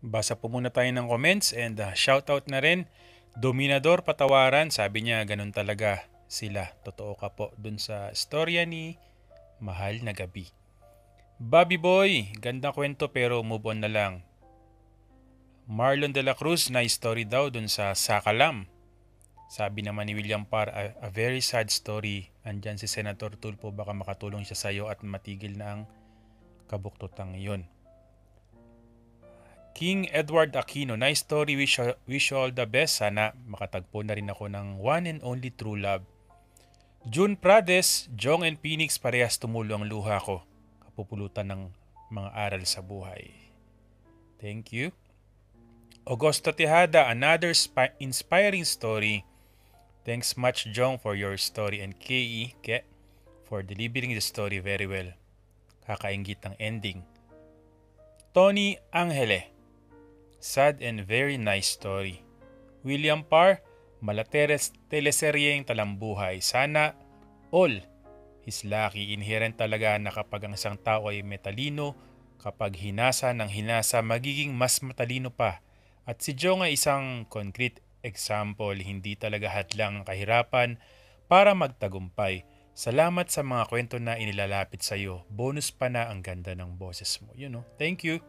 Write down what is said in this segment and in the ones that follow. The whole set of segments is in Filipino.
Basa po muna tayo ng comments and shoutout na rin. Dominador Patawaran, sabi niya ganun talaga sila. Totoo ka po dun sa storya ni Mahal na Gabi. Bobby Boy, ganda kwento pero move on na lang. Marlon de la Cruz, nice story daw dun sa Sakalam. Sabi naman ni William Parr, a very sad story. Andyan si Senator Tulfo, baka makatulong siya sa'yo at matigil na ang kabuktutang iyon. King Edward Aquino, nice story, wish you all the best. Sana makatagpo na rin ako ng one and only true love. June Prades, Jong and Phoenix, parehas tumulo ang luha ko. Kapupulutan ng mga aral sa buhay. Thank you. Augusto Tejada, another inspiring story. Thanks much Jong for your story and Ke for delivering the story very well. Kakaingit ang ending. Tony Angele, sad and very nice story. William Parr, malateres teleseryeng talambuhay. Sana all is lucky. Inherent talaga na kapag ang isang tao ay metalino, kapag hinasa ng hinasa, magiging mas matalino pa. At si Jong ay isang concrete example, hindi talaga hadlang ang kahirapan para magtagumpay. Salamat sa mga kwento na inilalapit sa iyo. Bonus pa na ang ganda ng boses mo. Thank you.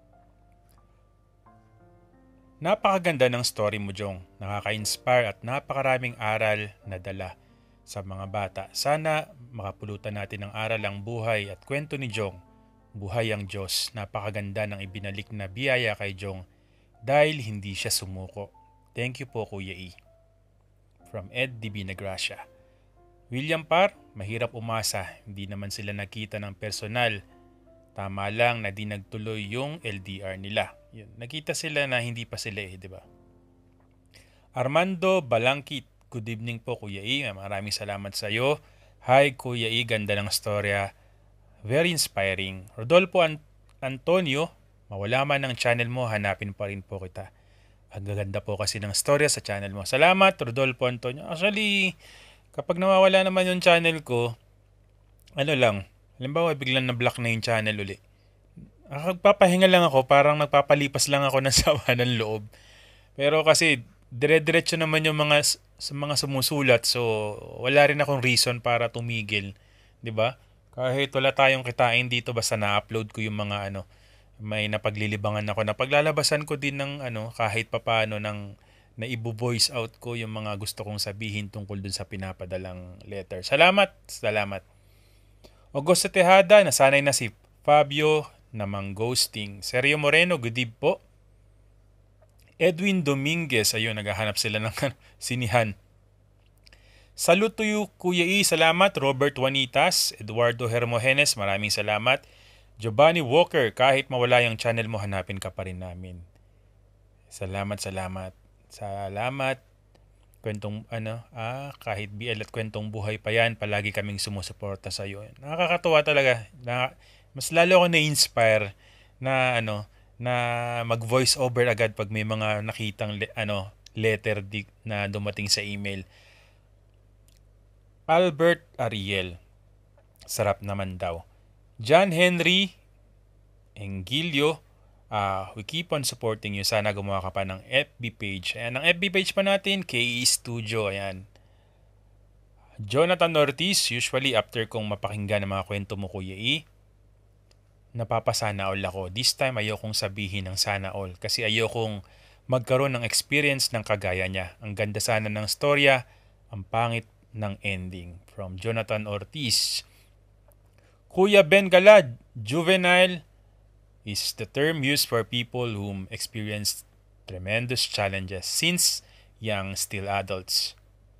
Napakaganda ng story mo, Jong. Nakaka-inspire at napakaraming aral na dala sa mga bata. Sana makapulutan natin ng aral ang buhay at kwento ni Jong. Buhay ang Diyos. Napakaganda ng ibinalik na biyaya kay Jong dahil hindi siya sumuko. Thank you po, Kuya E. From Ed D. Binagracia. William Parr, mahirap umasa. Hindi naman sila nakita ng personal. Tama lang na di nagtuloy yung LDR nila. Yun. Nakita sila na hindi pa sila di ba? Armando Balangkit, good evening po Kuya E. Maraming salamat sa iyo. Hi Kuya E, ganda ng storya. Very inspiring. Rodolfo Antonio, mawala man ang channel mo, hanapin pa rin po kita. Ang gaganda po kasi ng storya sa channel mo. Salamat Rodolfo Antonio. Actually, kapag nawawala naman yung channel ko, halimbawa biglang na-block na yung channel uli. Nagpapahinga lang ako, parang nagpapalipas lang ako ng sama ng loob. Pero kasi dire-diretso naman yung mga sumusulat, so wala rin akong reason para tumigil, 'di ba? Kahit wala tayong kitain dito, basta na-upload ko yung mga may napaglilibangan ako, na paglalabasan ko din ng kahit papaano ng naibo-voice out ko yung mga gusto kong sabihin tungkol dun sa pinapadalang letter. Salamat. Augusto Tejada, nasanay na si Fabio namang ghosting. Sergio Moreno, good eve po. Edwin Dominguez, ayun, naghahanap sila ng sinihan. Salute to you, Kuya E, salamat. Robert Juanitas, Eduardo Hermogenes, maraming salamat. Giovanni Walker, kahit mawala yung channel mo, hanapin ka pa rin namin. Salamat. Kwentong kahit BL at kwentong buhay pa yan, palagi kaming sumusuporta sa iyo. Nakakatuwa talaga. Mas lalo ako na-inspire na na mag-voice over agad pag may mga nakitang letter na dumating sa email. Albert Ariel, sarap naman daw. John Henry Engilio, we keep on supporting you. Sana gumawa ka pa ng FB page. Ayan, ang FB page pa natin, KE Studio. Ayan. Jonathan Ortiz, usually after kong mapakinggan ang mga kwento mo, Kuya E, napapasana all ako. This time, ayokong sabihin ng sana all kasi ayokong magkaroon ng experience ng kagaya niya. Ang ganda sana ng storya, ang pangit ng ending. From Jonathan Ortiz. Kuya Ben Galad, juvenile is the term used for people whom experience tremendous challenges since young till adults.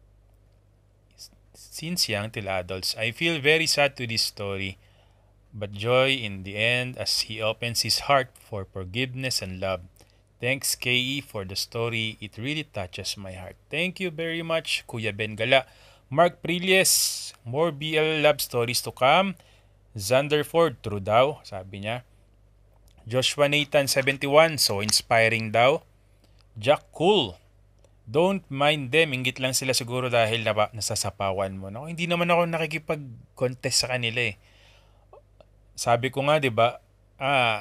I feel very sad to this story, but joy in the end as he opens his heart for forgiveness and love. Thanks KE for the story. It really touches my heart. Thank you very much, Kuya Ben Gala. Mark Prilles, more BL love stories to come. Xander Ford, true daw, sabi niya. Joshua Nathan 71, so inspiring daw. Jack Cool, don't mind them, inggit lang sila siguro dahil nasasapawan mo. No, hindi naman ako nakikipag-contest sa kanila eh. Sabi ko nga, 'di ba?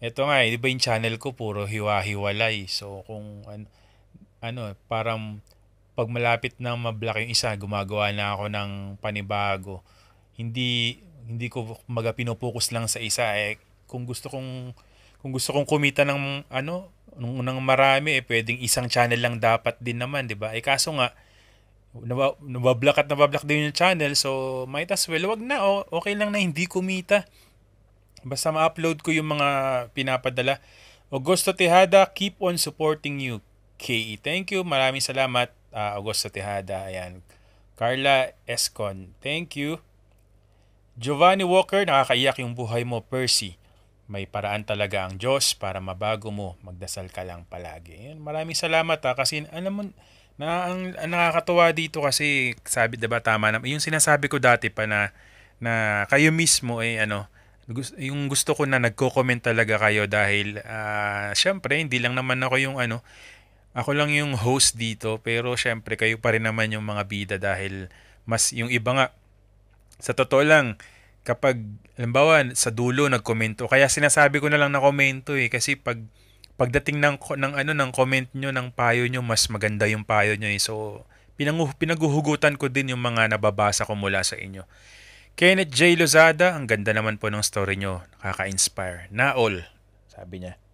Ito nga, di ba yung channel ko puro hiwa-hiwalay. So kung parang pag malapit na ma-block yung isa, gumagawa na ako ng panibago. Hindi ko kumbaga pinopokus lang sa isa kung gusto kong kumita ng ng marami pwedeng isang channel lang dapat din naman, 'di ba? Kaso nga nabablock at nabablock din yung channel, so might as well wag na. Okay lang na hindi kumita. Basta ma-upload ko yung mga pinapadala. Augusto Tejada, keep on supporting you. KE, thank you. Maraming salamat, Augusto Tejada. Ayan. Carla Escon, thank you. Giovanni Walker, nakakaiyak yung buhay mo, Percy. May paraan talaga ang Diyos para mabago mo. Magdasal ka lang palagi. Ayan, maraming salamat kasi alam mo, ang nakakatuwa dito kasi sabi, 'di ba, tama na yung sinasabi ko dati pa na kayo mismo yung gusto ko na nagko-comment talaga kayo dahil syempre hindi lang naman ako yung ako lang yung host dito, pero syempre kayo pa rin naman yung mga bida dahil mas yung iba nga sa totoo lang kapag halimbawa sa dulo nagkomento, kaya sinasabi ko na lang na komento kasi pagdating ng comment nyo, ng payo nyo, mas maganda yung payo nyo. So pinaguhugutan ko din yung mga nababasa ko mula sa inyo. Kenneth J. Lozada, ang ganda naman po ng story nyo. Nakaka-inspire. Na all, sabi niya.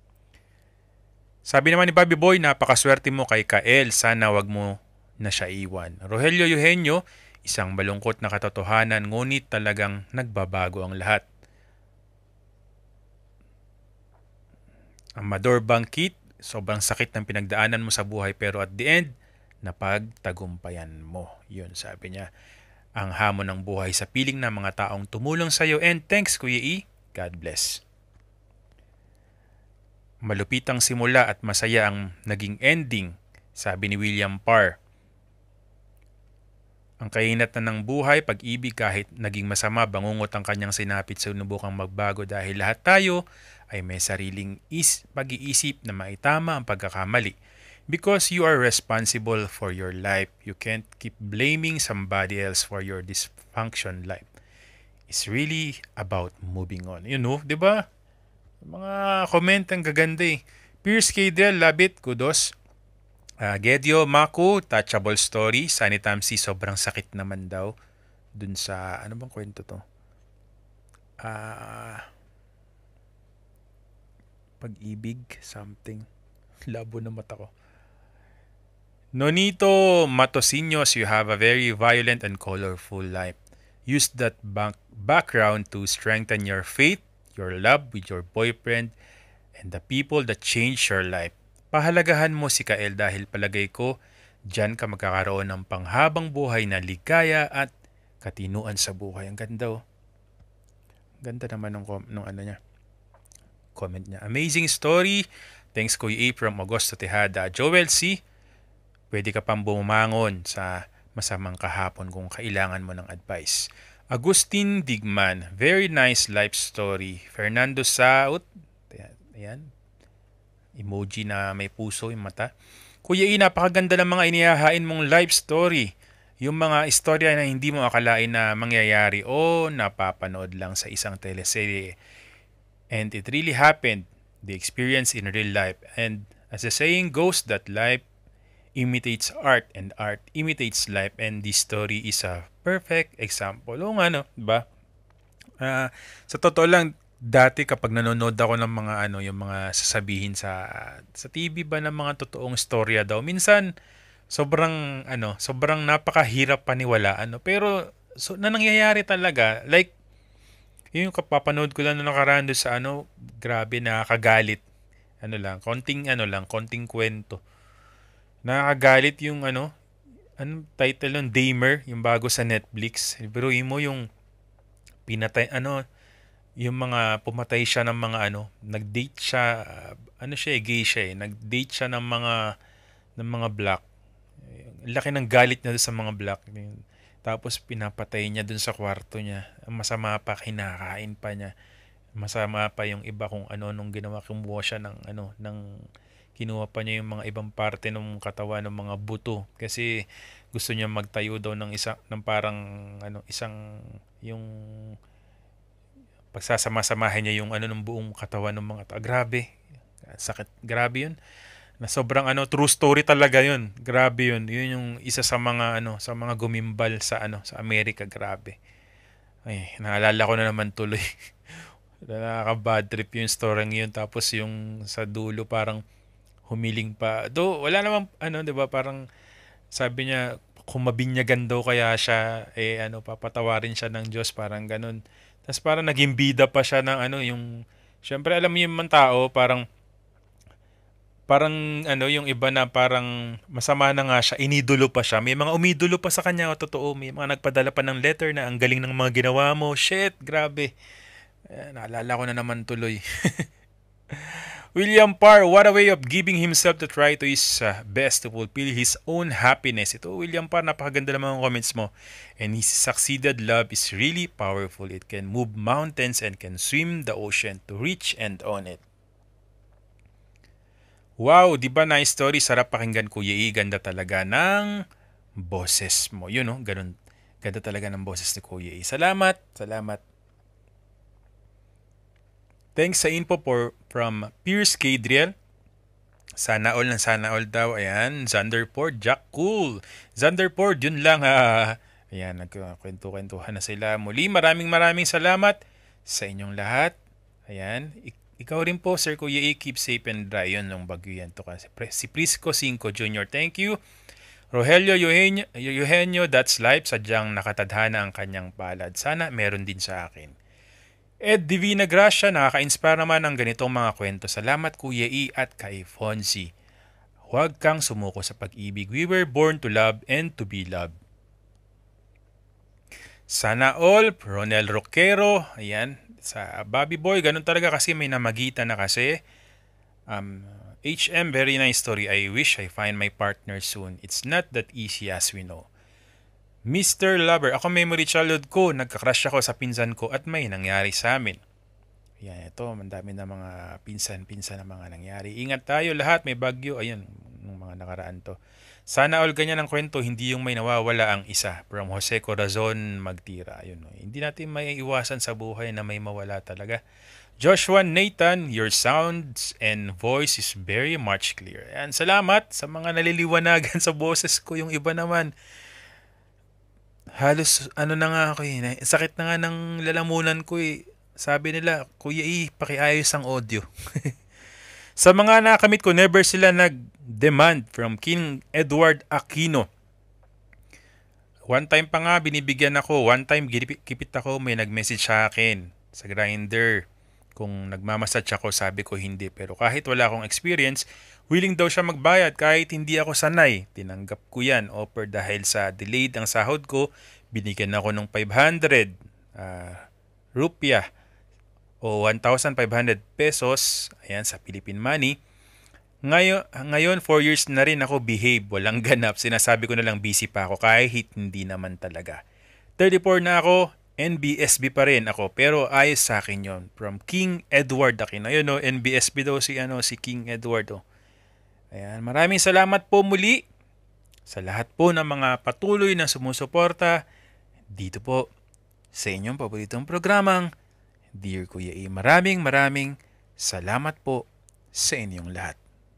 Sabi naman ni Bobby Boy, napakaswerte mo kay Kael. Sana wag mo na siya iwan. Rogelio Eugenio, isang malungkot na katotohanan, ngunit talagang nagbabago ang lahat. Amador Bangkit, sobrang sakit ng pinagdaanan mo sa buhay pero at the end, napagtagumpayan mo. Yun, sabi niya. Ang hamon ng buhay sa piling ng mga taong tumulong sa iyo. And thanks, Kuya E. God bless. Malupitang simula at masaya ang naging ending, sabi ni William Parr. Ang kahinatan ng buhay, pag-ibig kahit naging masama, bangungot ang kanyang sinapit sa sinubukang magbago dahil lahat tayo ay may sariling pag-iisip na maitama ang pagkakamali. Because you are responsible for your life. You can't keep blaming somebody else for your dysfunction life. It's really about moving on. You know, di ba? Mga comment ang gaganda Pierce Cadel, love it, kudos. Gedio Maku, touchable story. Sunny Tamsi, sobrang sakit naman daw. Dun sa, ano bang kwento to? Pag-ibig, something. Labo na mata ko. Nonito Matosinos, you have a very violent and colorful life. Use that background to strengthen your faith, your love with your boyfriend, and the people that change your life. Pahalagahan mo si Kael dahil palagay ko, dyan ka magkakaroon ng panghabang buhay na ligaya at katinuan sa buhay. Ang ganda Ganda naman ng niya. Comment niya. Amazing story. Thanks Kuya A from Augusto Tejada. Joel C. Pwede ka pang bumangon sa masamang kahapon kung kailangan mo ng advice. Agustin Digman, very nice life story. Fernando Saut, ayan, emoji na may puso yung mata. Kuya E, napakaganda ng mga inihahain mong life story. Yung mga istorya na hindi mo akalain na mangyayari o napapanood lang sa isang teleserye. And it really happened, the experience in real life. And as the saying goes, that life imitates art and art imitates life, and this story is a perfect example. O nga, no? Diba? Sa totoo lang, dati kapag nanonood ako ng mga yung mga sasabihin sa TV ba ng mga totoong storya daw, minsan sobrang napakahirap paniwalaan, pero na nangyayari talaga. Like yung kapapanood ko lang na nakaraan doon sa grabe, nakakagalit. Konting kwento. Nakakagalit yung title ng Dahmer, yung bago sa Netflix. Pero mo yung pinatay yung mga pumatay siya ng mga nag-date siya, gay siya nag-date siya ng mga black. Laki ng galit niya sa mga black. Tapos pinapatay niya dun sa kwarto niya. Masama pa, kinakain pa niya. Masama pa yung iba kung nung ginawa, kumuha siya ng kinuha pa niya yung mga ibang parte ng katawan ng mga buto kasi gusto niya magtayo daw ng parang isang yung pagsasama-samahin niya yung ano ng buong katawan ng mga grabe. Sakit, grabe yun. Na sobrang true story talaga yun. Grabe yun. Yun yung isa sa mga sa mga gumimbal sa sa Amerika, grabe. Ay, naalala ko na naman tuloy. Nakaka-bad trip yung story yun. Tapos yung sa dulo parang humiling pa. Do wala namang 'di ba, parang sabi niya kung mabinyagan daw kaya siya papatawarin siya ng Diyos, parang ganun. Tapos parang naging bida pa siya ng yung syempre alam mo yung mga tao parang yung iba na parang masama na nga siya, inidolo pa siya. May mga umidolo pa sa kanya, totoo. May mga nagpadala pa ng letter na ang galing ng mga ginawa mo. Shit, grabe. Naalala ko na naman tuloy. William Parr, what a way of giving himself to try to his best to fulfill his own happiness. Ito, William Parr, napakaganda ng mga comments mo. And his succeeded love is really powerful. It can move mountains and can swim the ocean to reach and own it. Wow, di ba nice story? Sarap pakinggan, Kuya E. Ganda talaga ng boses mo. Yun, no? Ganun. Ganda talaga ng boses ni Kuya E. Salamat. Salamat. Thanks sa info from Pierce Cadriel. Sana all ng sana all daw. Ayan, Zanderford, Jack Cool. Zanderford, yun lang ha. Ayan, nagkwento-kwentuhan na sila. Muli, maraming salamat sa inyong lahat. Ayan, ikaw rin po, Sir Kuya E, keep safe and dry. Yun, nung bagyo yan to kasi. Si Prisco 5 Jr., thank you. Rogelio Eugenio, that's life. Sadyang nakatadhana ang kanyang palad. Sana meron din sa akin. Ed Divina Gracia, nakaka-inspire naman ang ganitong mga kwento. Salamat Kuya E at kay Fonzie. Huwag kang sumuko sa pag-ibig. We were born to love and to be loved. Sana all, Ronel Roquero, ayan, sa Bobby Boy, ganun talaga kasi may namagitan na kasi. HM, very nice story. I wish I find my partner soon. It's not that easy as we know. Mr. Lover, ako memory childhood ko, nagka-crush ako sa pinsan ko at may nangyari sa amin. Yan, ito, mandami na mga pinsan na mga nangyari. Ingat tayo lahat, may bagyo. Ayun, ng mga nakaraan to. Sana all ganyan ang kwento, hindi yung may nawawala ang isa. From Jose Corazon Magtira. Ayun, hindi natin may iwasan sa buhay na may mawala talaga. Joshua Nathan, your sounds and voice is very much clear. Ayan, salamat sa mga naliliwanagan sa boses ko. Yung iba naman, halos na nga ako eh. Sakit na nga ng lalamunan ko eh. Sabi nila, Kuya E, pakiayos ang audio. Sa mga nakamit ko, never sila nag-demand from King Edward Aquino. One time pa nga, binibigyan ako. One time, kipit ako, may nag-message sa akin sa Grindr. Kung nagmamassage ako, sabi ko hindi. Pero kahit wala akong experience, willing daw siya magbayad kahit hindi ako sanay. Tinanggap ko yan. Offer dahil sa delayed ang sahod ko, binigyan ako ng 500 rupiah o 1,500 pesos. Ayan, sa Philippine money. Ngayon 4 years na rin ako behave. Walang ganap. Sinasabi ko na lang busy pa ako kahit hindi naman talaga. 34 na ako. NBSB pa rin ako. Pero ayos sa akin yon. From King Edward Aquino. Ayun o, NBSB daw si King Edward o. Ayan, maraming salamat po muli sa lahat po ng mga patuloy na sumusuporta dito po sa inyong paboritong programang Dear Kuya E. Maraming salamat po sa inyong lahat.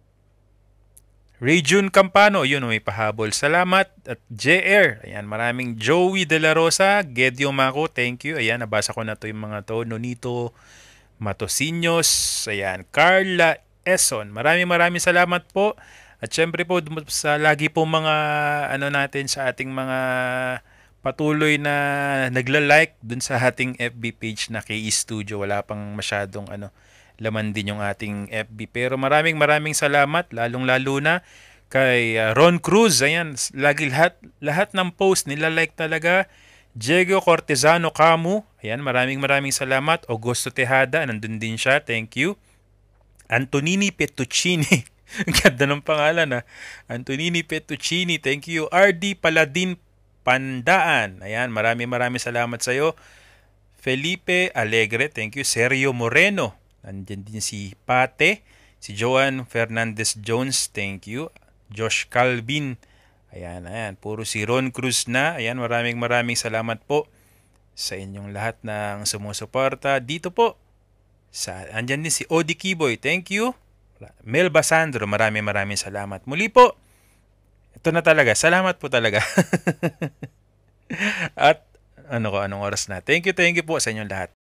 Rayjun Campano, yun may pahabol. Salamat. At JR, ayan, maraming. Joey De La Rosa, Gedio Mako, thank you. Ayan, nabasa ko na to yung mga to. Nonito Matosinos, ayan, Carla Eson. Maraming salamat po. At syempre po sa lagi po mga natin sa ating mga patuloy na nagla-like dun sa ating FB page na KE Studio. Wala pang masyadong laman din yung ating FB. Pero maraming salamat, lalong-lalo na kay Ron Cruz. Ayan, lagi lahat ng post nila-like talaga. Diego Cortezano Camu. Ayan, maraming salamat. Augusto Tejada, nandun din siya. Thank you. Antonini Pettuccini. Ang ganda ng pangalan Antonini Pettuccini. Thank you. RD Paladin Pandaan. Ayan, maraming salamat sa iyo. Felipe Alegre. Thank you. Sergio Moreno. Nandiyan din si Pate. Si Joan Fernandez Jones. Thank you. Josh Calvin. Ayan. Puro si Ron Cruz na. Ayan, maraming salamat po. sa inyong lahat ng sumusuporta dito po. Andyan din si Odi Kiboy. Thank you. Mel Basandro, maraming salamat. Muli po, ito na talaga. Salamat po talaga. At anong oras na. Thank you po sa inyong lahat.